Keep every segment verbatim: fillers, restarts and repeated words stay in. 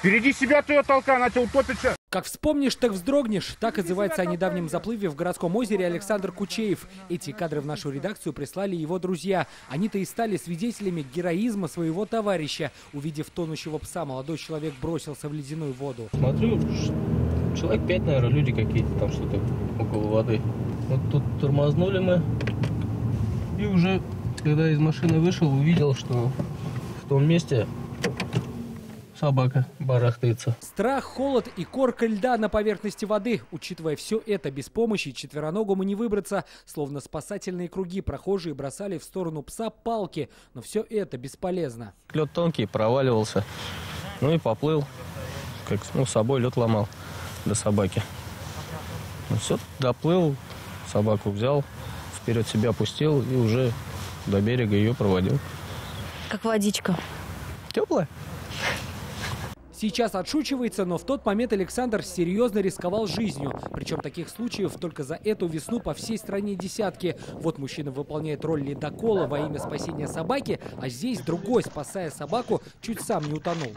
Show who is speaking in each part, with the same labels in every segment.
Speaker 1: Впереди себя ты ее толкай, она тебя утопит сейчас.
Speaker 2: Как вспомнишь, так вздрогнешь. Так отзывается о недавнем заплыве в городском озере Александр Кучеев. Эти кадры в нашу редакцию прислали его друзья. Они-то и стали свидетелями героизма своего товарища. Увидев тонущего пса, молодой человек бросился в ледяную воду.
Speaker 3: Смотрю, человек пять, наверное, люди какие-то там что-то около воды. Вот тут тормознули мы. И уже, когда из машины вышел, увидел, что в том месте собака барахтается.
Speaker 2: Страх, холод и корка льда на поверхности воды. Учитывая все это, без помощи четвероногому не выбраться. Словно спасательные круги прохожие бросали в сторону пса палки. Но все это бесполезно.
Speaker 3: Лед тонкий, проваливался. Ну и поплыл. Как, ну, с собой лед ломал до собаки. Ну все, доплыл, собаку взял, вперед себя опустил и уже до берега ее проводил.
Speaker 4: Как водичка.
Speaker 3: Теплая?
Speaker 2: Сейчас отшучивается, но в тот момент Александр серьезно рисковал жизнью. Причем таких случаев только за эту весну по всей стране десятки. Вот мужчина выполняет роль ледокола во имя спасения собаки, а здесь другой, спасая собаку, чуть сам не утонул.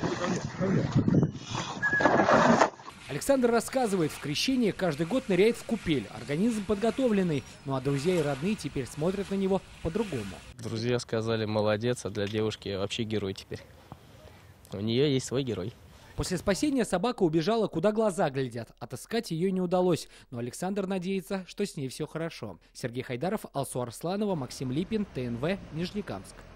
Speaker 2: Александр рассказывает, в крещении каждый год ныряет в купель. Организм подготовленный, ну а друзья и родные теперь смотрят на него по-другому.
Speaker 3: Друзья сказали, молодец, а для девушки вообще герой теперь. У нее есть свой герой.
Speaker 2: После спасения собака убежала, куда глаза глядят. Отыскать ее не удалось, но Александр надеется, что с ней все хорошо. Сергей Хайдаров, Алсу Арсланова, Максим Липин, ТНВ, Нижнекамск.